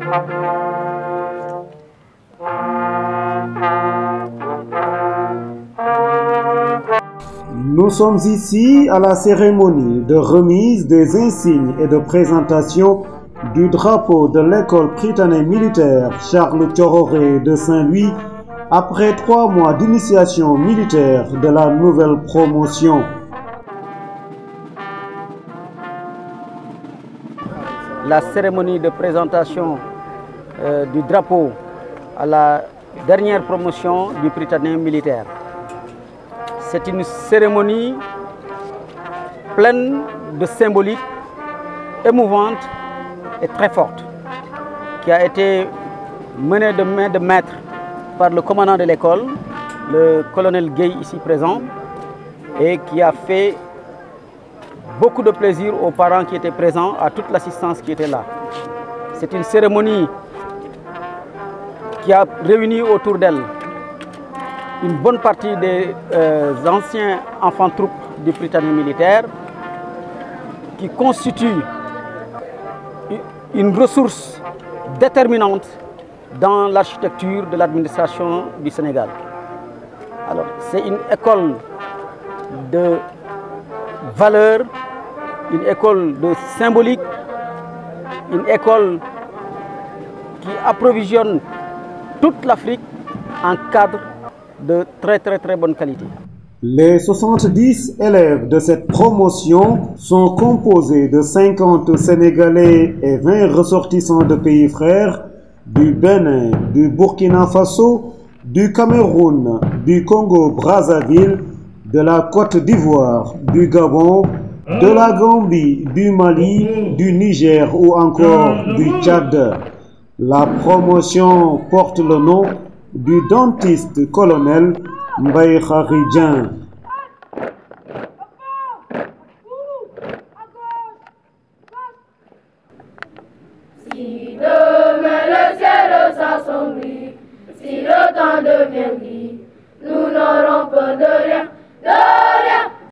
Nous sommes ici à la cérémonie de remise des insignes et de présentation du drapeau de l'école prytanée militaire Charles Thiororé de Saint-Louis après 3 mois d'initiation militaire de la nouvelle promotion. La cérémonie de présentation du drapeau à la dernière promotion du prytanée militaire. C'est une cérémonie pleine de symbolique, émouvante et très forte, qui a été menée de main de maître par le commandant de l'école, le colonel Gueye ici présent, et qui a fait beaucoup de plaisir aux parents qui étaient présents, à toute l'assistance qui était là. C'est une cérémonie qui a réuni autour d'elle une bonne partie des anciens enfants-troupes du prytanée militaire, qui constituent une ressource déterminante dans l'architecture de l'administration du Sénégal. Alors, c'est une école de valeur, une école de symbolique, une école qui approvisionne toute l'Afrique en cadre de très bonne qualité. Les 70 élèves de cette promotion sont composés de 50 Sénégalais et 20 ressortissants de pays frères du Bénin, du Burkina Faso, du Cameroun, du Congo-Brazzaville, de la Côte d'Ivoire, du Gabon, de la Gambie, du Mali, du Niger ou encore du Tchad. La promotion porte le nom du dentiste colonel Mbaye Khary Dieng. Si demain le ciel s'assombrit, si le temps devient gris,